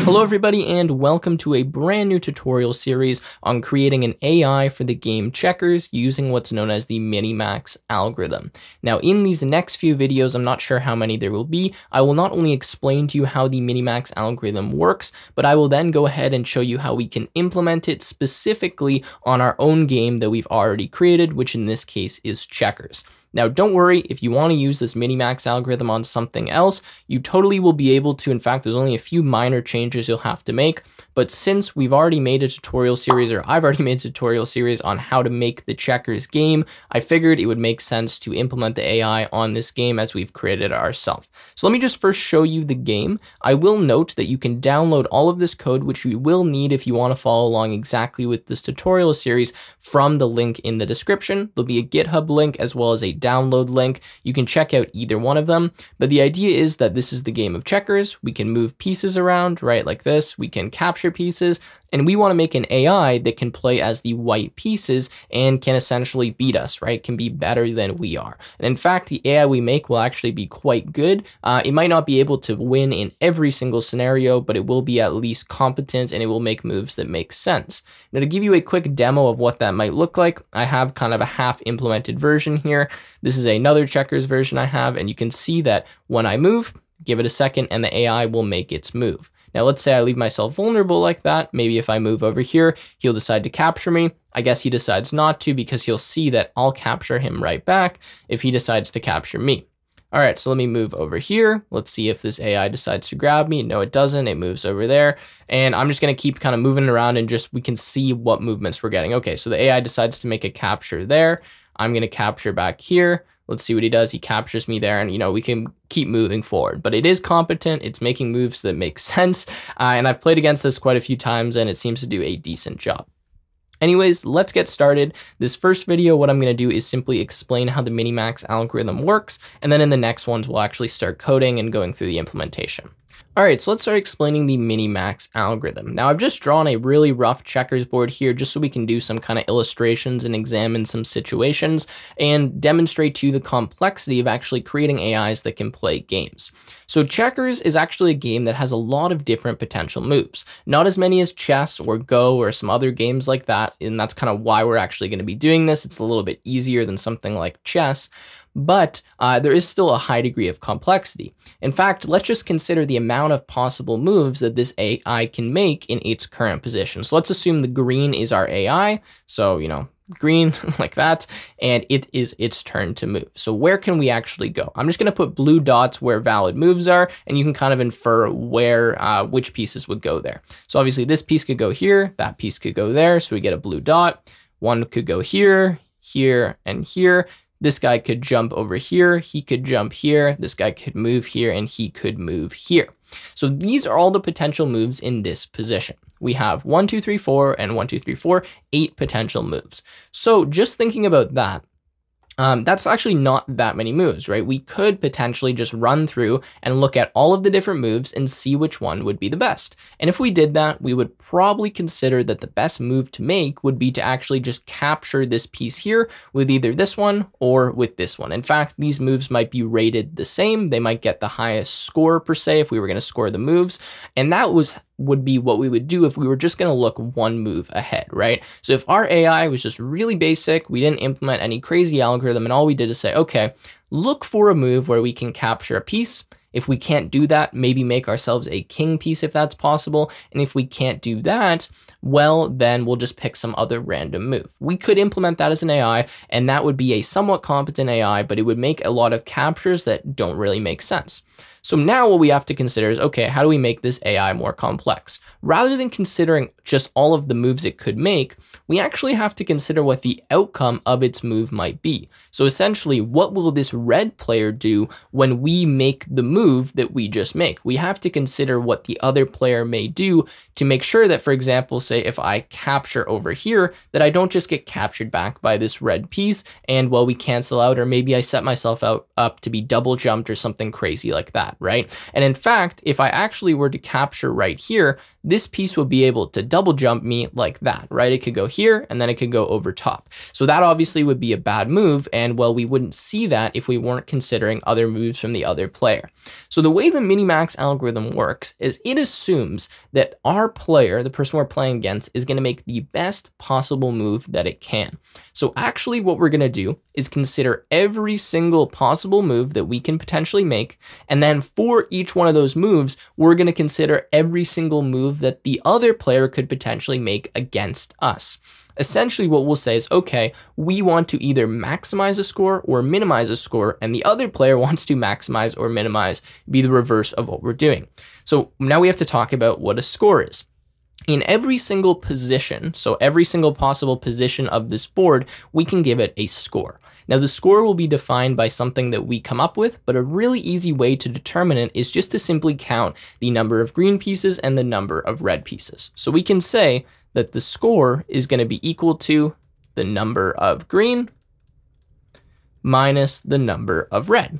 Hello everybody and welcome to a brand new tutorial series on creating an AI for the game Checkers using what's known as the Minimax algorithm. Now in these next few videos, I'm not sure how many there will be, I will not only explain to you how the Minimax algorithm works, but I will then go ahead and show you how we can implement it specifically on our own game that we've already created, which in this case is Checkers. Now, don't worry, if you want to use this Minimax algorithm on something else, you totally will be able to. In fact, there's only a few minor changes you'll have to make. But since we've already made a tutorial series, or I've already made a tutorial series on how to make the Checkers game, I figured it would make sense to implement the AI on this game as we've created it ourselves. So let me just first show you the game. I will note that you can download all of this code, which you will need if you want to follow along exactly with this tutorial series, from the link in the description. There'll be a GitHub link as well as a download link. You can check out either one of them, but the idea is that this is the game of checkers. We can move pieces around, right, like this. We can capture pieces, and we want to make an AI that can play as the white pieces and can essentially beat us, right? Can be better than we are. And in fact, the AI we make will actually be quite good. It might not be able to win in every single scenario, but it will be at least competent and it will make moves that make sense. Now, to give you a quick demo of what that might look like, I have kind of a half implemented version here. This is another Checkers version I have, and you can see that when I move, give it a second and the AI will make its move. Now, let's say I leave myself vulnerable like that. Maybe if I move over here, he'll decide to capture me. I guess he decides not to because he'll see that I'll capture him right back if he decides to capture me. All right, so let me move over here. Let's see if this AI decides to grab me. No, it doesn't. It moves over there. And I'm just going to keep kind of moving around and just we can see what movements we're getting. Okay, so the AI decides to make a capture there. I'm going to capture back here. Let's see what he does. He captures me there, and we can keep moving forward. But it is competent. It's making moves that make sense. And I've played against this quite a few times, and it seems to do a decent job. Anyways, let's get started. This first video, what I'm going to do is simply explain how the Minimax algorithm works. And then in the next ones, we'll actually start coding and going through the implementation. All right, so let's start explaining the Minimax algorithm. Now, I've just drawn a really rough checkers board here just so we can do some kind of illustrations and examine some situations and demonstrate to you the complexity of actually creating AIs that can play games. So checkers is actually a game that has a lot of different potential moves. Not as many as chess or Go or some other games like that, and that's kind of why we're actually going to be doing this. It's a little bit easier than something like chess, but there is still a high degree of complexity. In fact, let's just consider the amount of possible moves that this AI can make in its current position. So let's assume the green is our AI. So, green like that, and it is its turn to move. So where can we actually go? I'm just going to put blue dots where valid moves are, and you can kind of infer where which pieces would go there. So obviously this piece could go here, that piece could go there, so we get a blue dot. One could go here, here, and here. This guy could jump over here, he could jump here, this guy could move here, and he could move here. So these are all the potential moves in this position. We have 1, 2, 3, 4, and 1, 2, 3, 4, 8 potential moves. So just thinking about that, that's actually not that many moves, right? We could potentially just run through and look at all of the different moves and see which one would be the best. And if we did that, we would probably consider that the best move to make would be to actually just capture this piece here with either this one or with this one. In fact, these moves might be rated the same. They might get the highest score per se if we were going to score the moves. And that would be what we would do if we were just going to look one move ahead, right? So if our AI was just really basic, we didn't implement any crazy algorithm, and all we did is say, okay, look for a move where we can capture a piece. If we can't do that, maybe make ourselves a king piece if that's possible. And if we can't do that, well, then we'll just pick some other random move. We could implement that as an AI, and that would be a somewhat competent AI, but it would make a lot of captures that don't really make sense. So now what we have to consider is, okay, how do we make this AI more complex? Rather than considering just all of the moves it could make, we actually have to consider what the outcome of its move might be. So essentially, what will this red player do when we make the move that we just make? We have to consider what the other player may do to make sure that, for example, say if I capture over here, that I don't just get captured back by this red piece and, well, we cancel out, or maybe I set myself up to be double jumped or something crazy like that. right? And in fact, if I actually were to capture right here, this piece would be able to double jump me like that, right? It could go here and then it could go over top. So that obviously would be a bad move. And well, we wouldn't see that if we weren't considering other moves from the other player. So the way the Minimax algorithm works is it assumes that our player, the person we're playing against, is going to make the best possible move that it can. So actually what we're going to do is consider every single possible move that we can potentially make. And then for each one of those moves, we're going to consider every single move that the other player could potentially make against us. Essentially what we'll say is, okay, we want to either maximize a score or minimize a score, and the other player wants to maximize or minimize, be the reverse of what we're doing. So now we have to talk about what a score is. In every single position, so every single possible position of this board, we can give it a score. Now the score will be defined by something that we come up with, but a really easy way to determine it is just to simply count the number of green pieces and the number of red pieces. So we can say that the score is going to be equal to the number of green minus the number of red.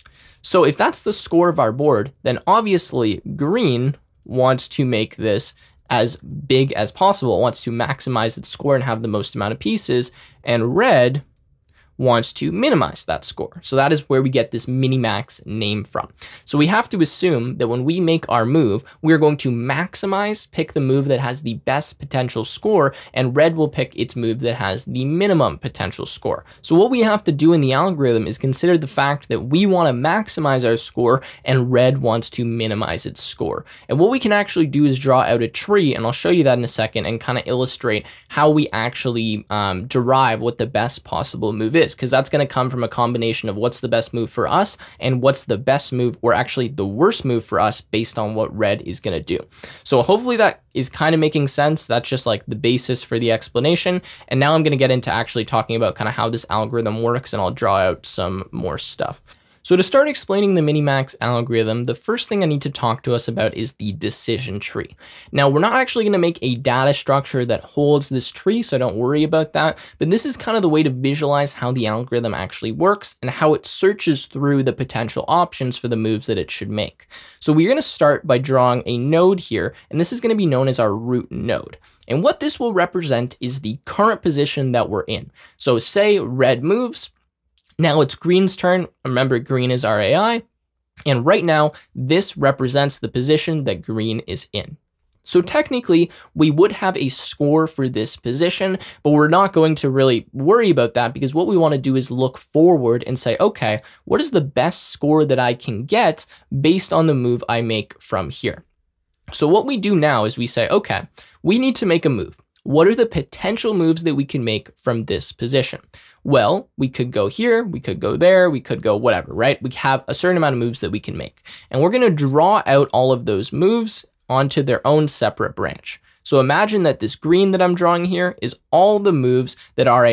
So if that's the score of our board, then obviously green wants to make this as big as possible. It wants to maximize its score and have the most amount of pieces, and red wants to minimize that score. So that is where we get this Minimax name from. So we have to assume that when we make our move, we're going to maximize, pick the move that has the best potential score, and red will pick its move that has the minimum potential score. So what we have to do in the algorithm is consider the fact that we want to maximize our score and red wants to minimize its score. And what we can actually do is draw out a tree, and I'll show you that in a second and kind of illustrate how we actually derive what the best possible move is, because that's going to come from a combination of what's the best move for us and what's the best move, or actually the worst move for us, based on what red is going to do. So hopefully that is kind of making sense. That's just like the basis for the explanation. And now I'm going to get into actually talking about kind of how this algorithm works, and I'll draw out some more stuff. So to start explaining the Minimax algorithm, the first thing I need to talk to us about is the decision tree. Now, we're not actually going to make a data structure that holds this tree, so don't worry about that. But this is kind of the way to visualize how the algorithm actually works and how it searches through the potential options for the moves that it should make. So we're going to start by drawing a node here, and this is going to be known as our root node. And what this will represent is the current position that we're in. So say red moves. Now it's green's turn. Remember, green is our AI. And right now, this represents the position that green is in. So technically, we would have a score for this position, but we're not going to really worry about that, because what we want to do is look forward and say, okay, what is the best score that I can get based on the move I make from here? So what we do now is we say, okay, we need to make a move. What are the potential moves that we can make from this position? Well, we could go here, we could go there, we could go whatever, right? We have a certain amount of moves that we can make. And we're going to draw out all of those moves onto their own separate branch. So imagine that this green that I'm drawing here is all the moves that our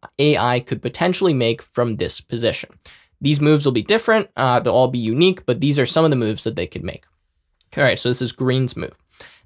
AI could potentially make from this position. These moves will be different, they'll all be unique, but these are some of the moves that they could make. All right, so this is green's move.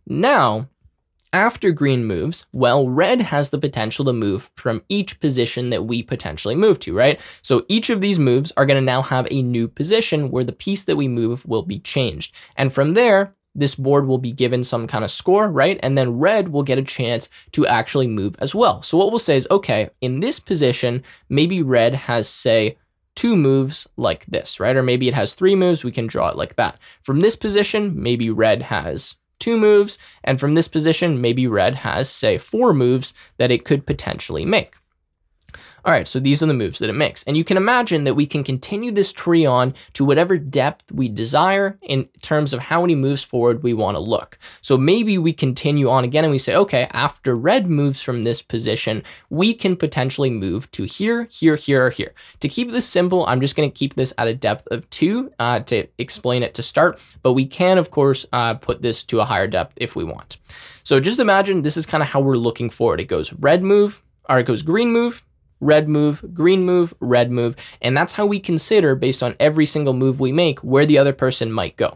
Now, after green moves, well, red has the potential to move from each position that we potentially move to, right? So each of these moves are going to now have a new position where the piece that we move will be changed. And from there, this board will be given some kind of score, right? And then red will get a chance to actually move as well. So what we'll say is, okay, in this position, maybe red has, say, 2 moves like this, right? Or maybe it has 3 moves, we can draw it like that. From this position, maybe red has 2 moves, and from this position, maybe red has, say, 4 moves that it could potentially make. All right, so these are the moves that it makes. And you can imagine that we can continue this tree on to whatever depth we desire in terms of how many moves forward we want to look. So maybe we continue on again and we say, okay, after red moves from this position, we can potentially move to here, here, here, or here. To keep this simple, I'm just going to keep this at a depth of 2 to explain it to start, but we can, of course, put this to a higher depth if we want. So just imagine this is kind of how we're looking forward. It goes red move, or it goes green move, red move, green move, red move, and that's how we consider, based on every single move we make, where the other person might go.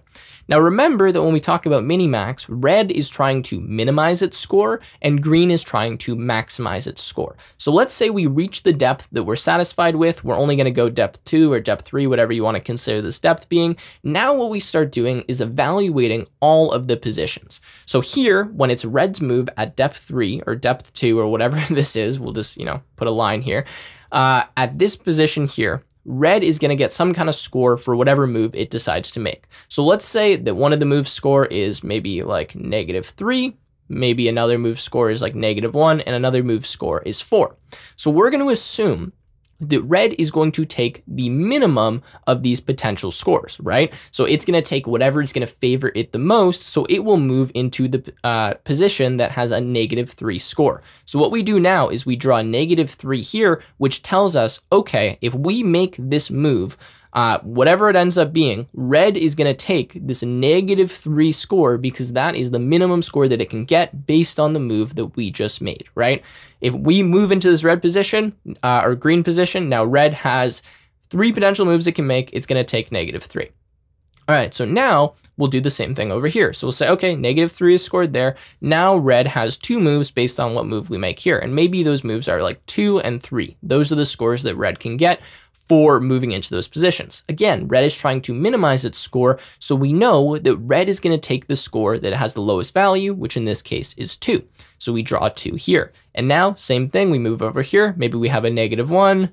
Now remember that when we talk about minimax, red is trying to minimize its score and green is trying to maximize its score. So let's say we reach the depth that we're satisfied with. We're only going to go depth 2 or depth 3, whatever you want to consider this depth being. Now what we start doing is evaluating all of the positions. So here, when it's red's move at depth 3 or depth 2 or whatever this is, we'll just, put a line here. At this position here, red is going to get some kind of score for whatever move it decides to make. So let's say that one of the moves score is maybe like -3, maybe another move score is like -1, and another move score is 4. So we're going to assume that red is going to take the minimum of these potential scores, right? So it's going to take whatever is going to favor it the most, so it will move into the position that has a -3 score. So what we do now is we draw -3 here, which tells us, okay, if we make this move, whatever it ends up being, red is going to take this -3 score because that is the minimum score that it can get based on the move that we just made, right? If we move into this red position or green position, now red has 3 potential moves it can make. It's going to take -3. All right, so now we'll do the same thing over here. So we'll say, okay, -3 is scored there. Now red has 2 moves based on what move we make here. And maybe those moves are like 2 and 3. Those are the scores that red can get for moving into those positions. Again, red is trying to minimize its score, so we know that red is going to take the score that has the lowest value, which in this case is 2. So we draw 2 here. And now, same thing, we move over here. Maybe we have a -1,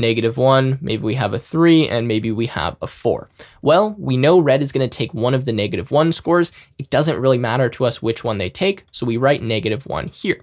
-1, maybe we have a 3, and maybe we have a 4. Well, we know red is going to take one of the -1 scores. It doesn't really matter to us which one they take, so we write -1 here.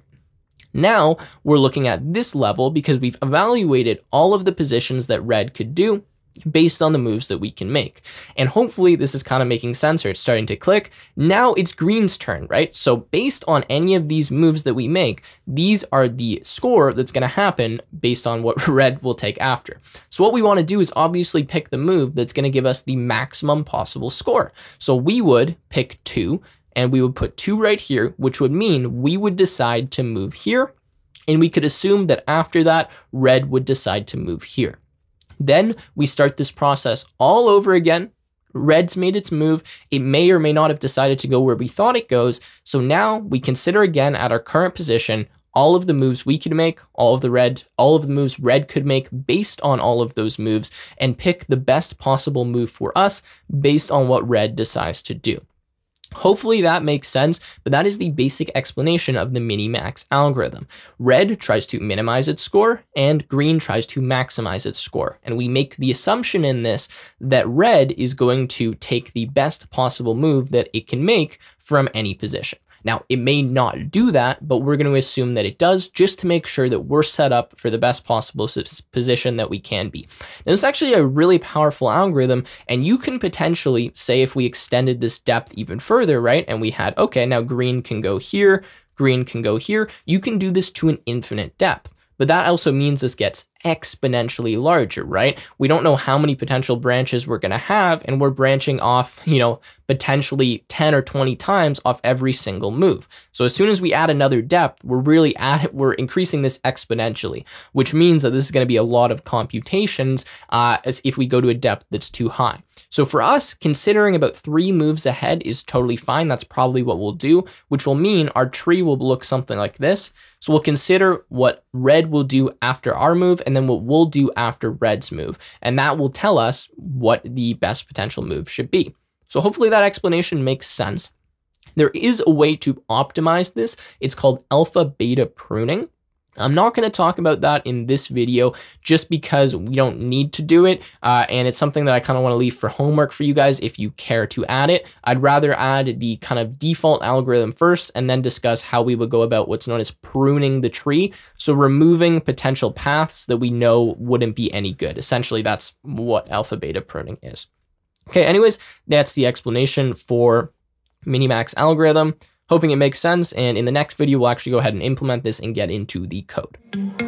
Now we're looking at this level because we've evaluated all of the positions that red could do based on the moves that we can make. And hopefully this is kind of making sense, or it's starting to click. Now it's green's turn, right? So based on any of these moves that we make, these are the score that's going to happen based on what red will take after. So what we want to do is obviously pick the move that's going to give us the maximum possible score. So we would pick 2. And we would put 2 right here, which would mean we would decide to move here. And we could assume that after that, red would decide to move here. Then we start this process all over again. Red's made its move. It may or may not have decided to go where we thought it goes. So now we consider again at our current position, all of the moves we could make, all of the moves red could make based on all of those moves, and pick the best possible move for us based on what red decides to do. Hopefully that makes sense, but that is the basic explanation of the minimax algorithm. Red tries to minimize its score and green tries to maximize its score. And we make the assumption in this that red is going to take the best possible move that it can make from any position. Now, it may not do that, but we're going to assume that it does just to make sure that we're set up for the best possible position that we can be. Now, it's actually a really powerful algorithm, and you can potentially say if we extended this depth even further, right? And we had, okay, now green can go here, green can go here. You can do this to an infinite depth. But that also means this gets exponentially larger, right? We don't know how many potential branches we're going to have, and we're branching off, potentially 10 or 20 times off every single move. So as soon as we add another depth, we're increasing this exponentially, which means that this is going to be a lot of computations as if we go to a depth that's too high. So for us, considering about 3 moves ahead is totally fine. That's probably what we'll do, which will mean our tree will look something like this. So we'll consider what red will do after our move, and then what we'll do after red's move. And that will tell us what the best potential move should be. So hopefully that explanation makes sense. There is a way to optimize this. It's called alpha beta pruning. I'm not going to talk about that in this video just because we don't need to do it. And it's something that I kind of want to leave for homework for you guys if you care to add it. I'd rather add the kind of default algorithm first and then discuss how we would go about what's known as pruning the tree. So removing potential paths that we know wouldn't be any good. Essentially, that's what alpha beta pruning is. Okay, anyways, that's the explanation for minimax algorithm. Hoping it makes sense, and in the next video, we'll actually go ahead and implement this and get into the code.